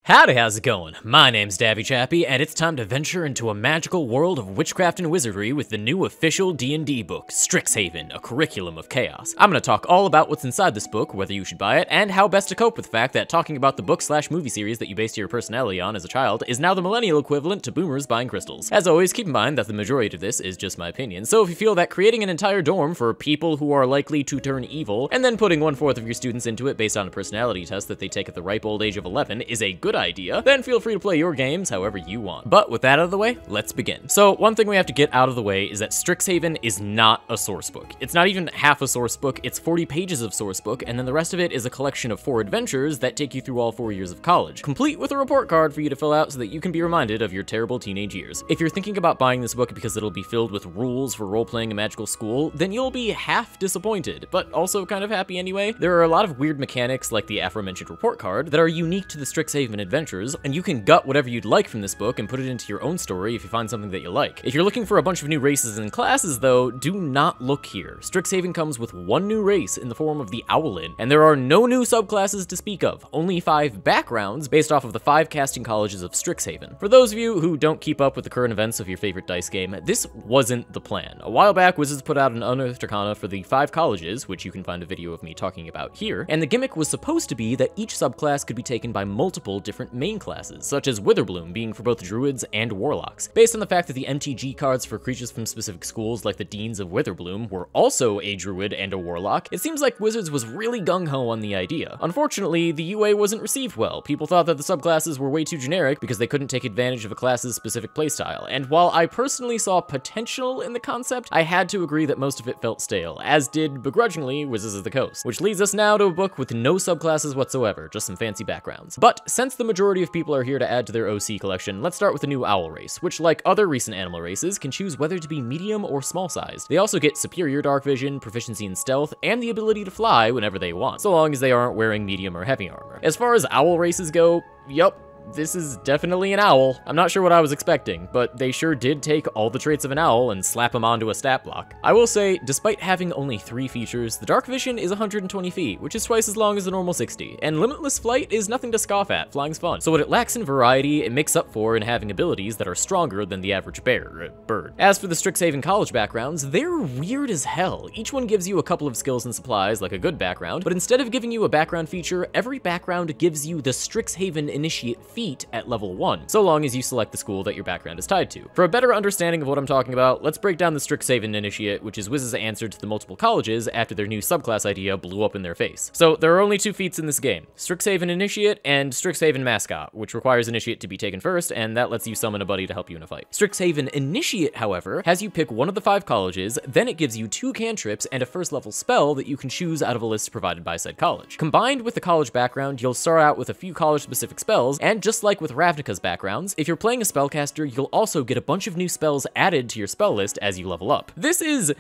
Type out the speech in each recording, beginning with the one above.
Howdy, how's it going? My name's Davvy Chappy, and it's time to venture into a magical world of witchcraft and wizardry with the new official D&D book, Strixhaven, a curriculum of chaos. I'm gonna talk all about what's inside this book, whether you should buy it, and how best to cope with the fact that talking about the book/movie series that you based your personality on as a child is now the millennial equivalent to boomers buying crystals. As always, keep in mind that the majority of this is just my opinion, so if you feel that creating an entire dorm for people who are likely to turn evil, and then putting 1/4 of your students into it based on a personality test that they take at the ripe old age of 11 is a good idea, then feel free to play your games however you want. But with that out of the way, let's begin. So one thing we have to get out of the way is that Strixhaven is not a source book. It's not even half a source book, it's 40 pages of source book, and then the rest of it is a collection of 4 adventures that take you through all 4 years of college, complete with a report card for you to fill out so that you can be reminded of your terrible teenage years. If you're thinking about buying this book because it'll be filled with rules for role-playing a magical school, then you'll be half disappointed, but also kind of happy anyway. There are a lot of weird mechanics like the aforementioned report card that are unique to the Strixhaven adventures, and you can gut whatever you'd like from this book and put it into your own story if you find something that you like. If you're looking for a bunch of new races and classes though, do not look here. Strixhaven comes with one new race in the form of the Owlin, and there are no new subclasses to speak of, only 5 backgrounds based off of the 5 casting colleges of Strixhaven. For those of you who don't keep up with the current events of your favorite dice game, this wasn't the plan. A while back, Wizards put out an Unearthed Arcana for the 5 colleges, which you can find a video of me talking about here, and the gimmick was supposed to be that each subclass could be taken by multiple different main classes, such as Witherbloom being for both druids and warlocks. Based on the fact that the MTG cards for creatures from specific schools like the Deans of Witherbloom were also a druid and a warlock, it seems like Wizards was really gung-ho on the idea. Unfortunately, the UA wasn't received well. People thought that the subclasses were way too generic because they couldn't take advantage of a class's specific playstyle, and while I personally saw potential in the concept, I had to agree that most of it felt stale, as did, begrudgingly, Wizards of the Coast. Which leads us now to a book with no subclasses whatsoever, just some fancy backgrounds. But since the majority of people are here to add to their OC collection, let's start with the new Owl race, which, like other recent animal races, can choose whether to be medium or small sized. They also get superior dark vision, proficiency in stealth, and the ability to fly whenever they want, so long as they aren't wearing medium or heavy armor. As far as owl races go, yup, this is definitely an owl. I'm not sure what I was expecting, but they sure did take all the traits of an owl and slap them onto a stat block. I will say, despite having only 3 features, the dark vision is 120 feet, which is twice as long as the normal 60, and limitless flight is nothing to scoff at. Flying's fun. So what it lacks in variety, it makes up for in having abilities that are stronger than the average bird. As for the Strixhaven college backgrounds, they're weird as hell. Each one gives you a couple of skills and supplies, like a good background, but instead of giving you a background feature, every background gives you the Strixhaven Initiate feat at level 1, so long as you select the school that your background is tied to. For a better understanding of what I'm talking about, let's break down the Strixhaven Initiate, which is Wizards' answer to the multiple colleges after their new subclass idea blew up in their face. So there are only 2 feats in this game, Strixhaven Initiate and Strixhaven Mascot, which requires Initiate to be taken first, and that lets you summon a buddy to help you in a fight. Strixhaven Initiate, however, has you pick one of the 5 colleges, then it gives you 2 cantrips and a first level spell that you can choose out of a list provided by said college. Combined with the college background, you'll start out with a few college-specific spells, and just like with Ravnica's backgrounds, if you're playing a spellcaster, you'll also get a bunch of new spells added to your spell list as you level up. This is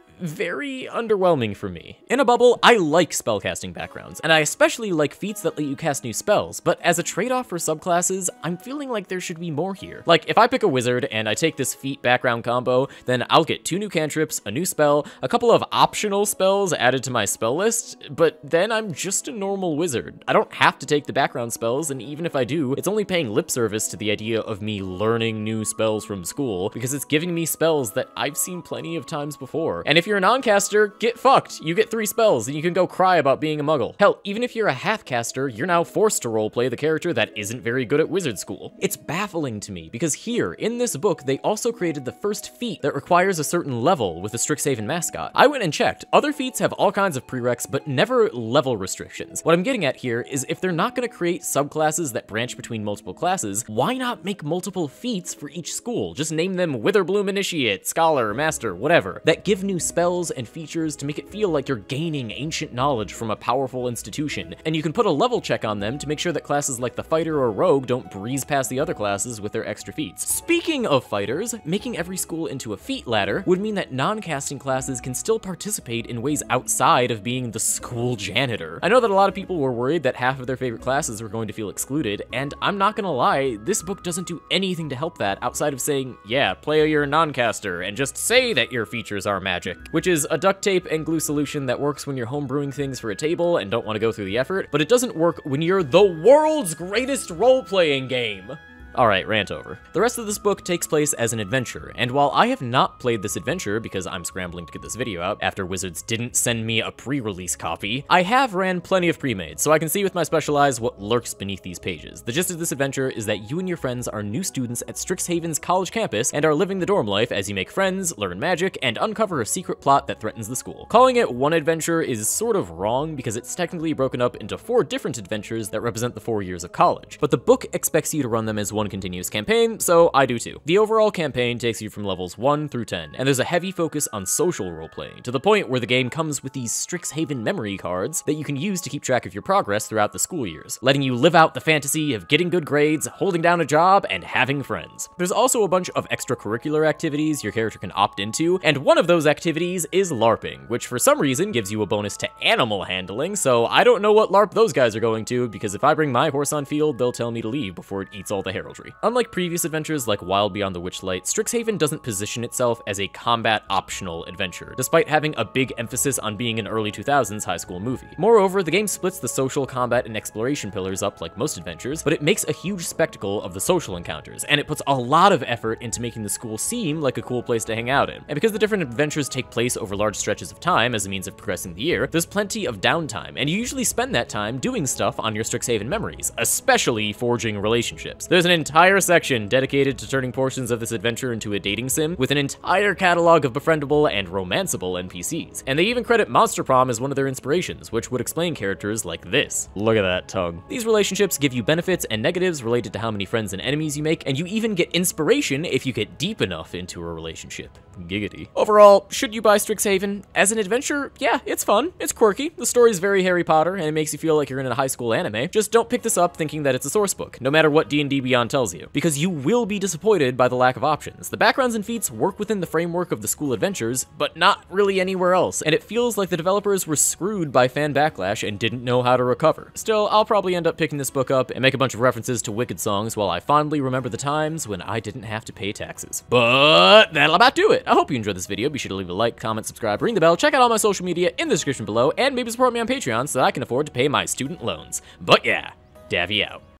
very underwhelming for me. In a bubble, I like spellcasting backgrounds, and I especially like feats that let you cast new spells, but as a trade-off for subclasses, I'm feeling like there should be more here. Like, if I pick a wizard and I take this feat background combo, then I'll get 2 new cantrips, a new spell, a couple of optional spells added to my spell list, but then I'm just a normal wizard. I don't have to take the background spells, and even if I do, it's only paying lip service to the idea of me learning new spells from school, because it's giving me spells that I've seen plenty of times before. And if you're a non-caster, get fucked. You get 3 spells, and you can go cry about being a muggle. Hell, even if you're a half-caster, you're now forced to roleplay the character that isn't very good at wizard school. It's baffling to me, because here, in this book, they also created the first feat that requires a certain level with the Strixhaven mascot. I went and checked. Other feats have all kinds of prereqs, but never level restrictions. What I'm getting at here is if they're not going to create subclasses that branch between multiple classes, why not make multiple feats for each school? Just name them Witherbloom Initiate, Scholar, Master, whatever, that give new spells and features to make it feel like you're gaining ancient knowledge from a powerful institution, and you can put a level check on them to make sure that classes like the Fighter or Rogue don't breeze past the other classes with their extra feats. Speaking of fighters, making every school into a feat ladder would mean that non-casting classes can still participate in ways outside of being the school janitor. I know that a lot of people were worried that half of their favorite classes were going to feel excluded, and I'm not gonna lie, this book doesn't do anything to help that outside of saying, yeah, play your non-caster, and just say that your features are magic. which is a duct tape and glue solution that works when you're homebrewing things for a table and don't want to go through the effort, but it doesn't work when you're the world's greatest role-playing game. Alright, rant over. The rest of this book takes place as an adventure, and while I have not played this adventure because I'm scrambling to get this video out after Wizards didn't send me a pre-release copy, I have ran plenty of pre-mades, so I can see with my special eyes what lurks beneath these pages. The gist of this adventure is that you and your friends are new students at Strixhaven's college campus and are living the dorm life as you make friends, learn magic, and uncover a secret plot that threatens the school. Calling it one adventure is sort of wrong because it's technically broken up into 4 different adventures that represent the 4 years of college, but the book expects you to run them as one continuous campaign, so I do too. The overall campaign takes you from levels 1 through 10, and there's a heavy focus on social role-playing, to the point where the game comes with these Strixhaven memory cards that you can use to keep track of your progress throughout the school years, letting you live out the fantasy of getting good grades, holding down a job, and having friends. There's also a bunch of extracurricular activities your character can opt into, and one of those activities is LARPing, which for some reason gives you a bonus to animal handling, so I don't know what LARP those guys are going to, because if I bring my horse on field, they'll tell me to leave before it eats all the heraldry. Unlike previous adventures like Wild Beyond the Witchlight, Strixhaven doesn't position itself as a combat-optional adventure, despite having a big emphasis on being an early 2000s high school movie. Moreover, the game splits the social, combat, and exploration pillars up like most adventures, but it makes a huge spectacle of the social encounters, and it puts a lot of effort into making the school seem like a cool place to hang out in. And because the different adventures take place over large stretches of time as a means of progressing the year, there's plenty of downtime, and you usually spend that time doing stuff on your Strixhaven memories, especially forging relationships. There's an entire section dedicated to turning portions of this adventure into a dating sim, with an entire catalog of befriendable and romanceable NPCs. And they even credit Monster Prom as one of their inspirations, which would explain characters like this. Look at that tongue. These relationships give you benefits and negatives related to how many friends and enemies you make, and you even get inspiration if you get deep enough into a relationship. Giggity. Overall, should you buy Strixhaven? As an adventure, yeah, it's fun, it's quirky, the story's very Harry Potter, and it makes you feel like you're in a high school anime. Just don't pick this up thinking that it's a source book, no matter what D&D Beyond tells you, because you will be disappointed by the lack of options. The backgrounds and feats work within the framework of the school adventures, but not really anywhere else, and it feels like the developers were screwed by fan backlash and didn't know how to recover. Still, I'll probably end up picking this book up and make a bunch of references to Wicked songs while I fondly remember the times when I didn't have to pay taxes. But that'll about do it. I hope you enjoyed this video. Be sure to leave a like, comment, subscribe, ring the bell, check out all my social media in the description below, and maybe support me on Patreon so that I can afford to pay my student loans. But yeah, Davvy out.